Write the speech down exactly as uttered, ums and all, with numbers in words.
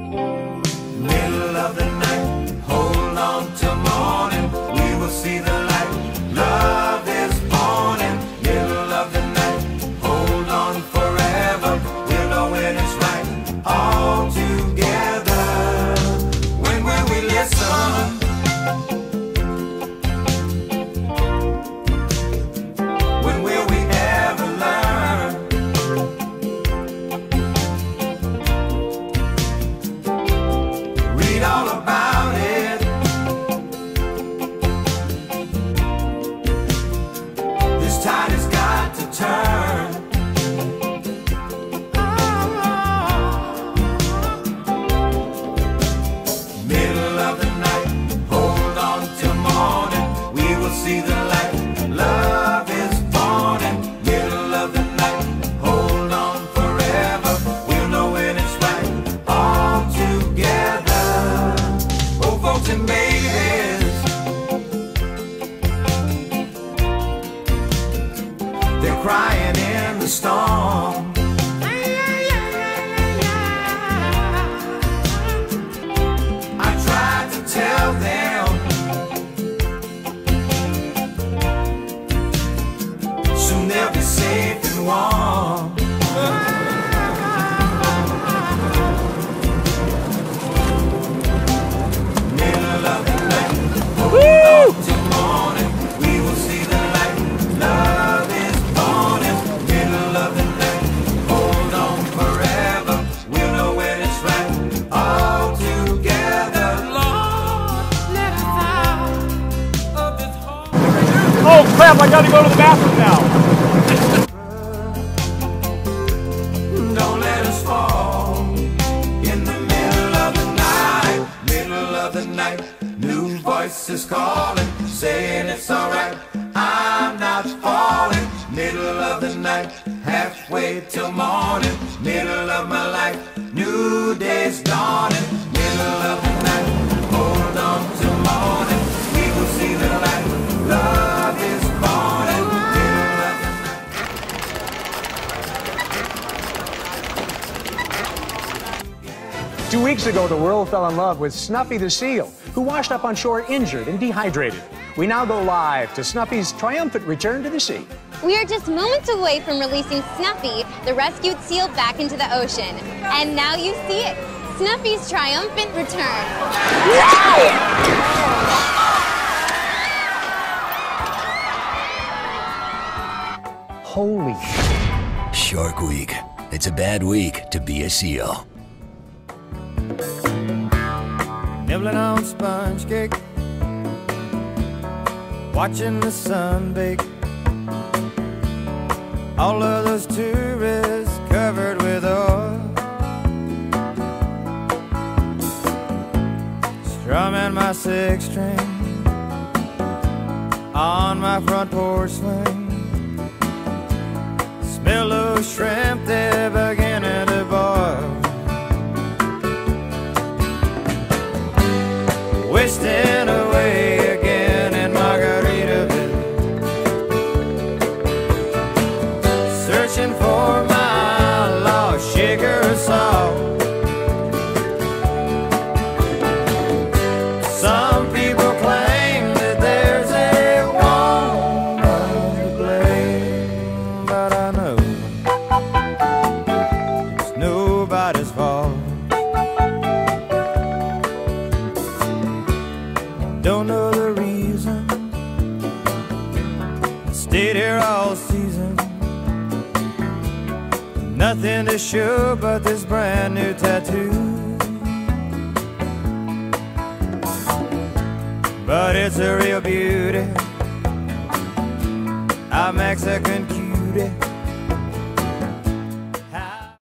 Middle of the night, hold on till morning. We will see the light. Love is born in middle of the night. Hold on forever. We'll know when it's right. All together. When will we listen? When will we ever learn? Read all about it. This tide has got to turn. Middle of the night, hold on till morning. We will see the light. Love is born in middle of the night. Hold on forever. We'll know when it's right. All together. Oh, folks and babies, they're crying in the storm. I tried to tell them soon they'll be safe and warm. Middle of the night, hold on till morning. We will see the light. Love is born in middle of the night. Hold on forever. We'll know when it's right. All together. Lord, let us out of this hole. Oh crap, I gotta go to the bathroom now. Don't let us fall in the middle of the night. Middle of the night, new voices calling, saying it's alright. I'm not falling. Middle of the night, halfway till morning. Middle of my life, new day's dawning. Middle of the night, hold on till morning. We will see the light. Love is born in middle of the night. Two weeks ago, the world fell in love with Snuffy the seal, who washed up on shore injured and dehydrated. We now go live to Snuffy's triumphant return to the sea. We are just moments away from releasing Snuffy, the rescued seal, back into the ocean. And now you see it, Snuffy's triumphant return. Holy sh**. Shark Week. It's a bad week to be a seal. Nibbling on sponge cake, watching the sun bake. All of those tourists covered with oil, strumming my six string on my front porch swing. Smell those shrimp, they're beginning to boil. Wasting away again in Margaritaville, searching for my lost sugar salt. Some people claim that there's a woman to blame, but I know it's nobody's fault. Don't know the reason, stayed here all season. Nothing to show but this brand new tattoo, but it's a real beauty, a Mexican cutie.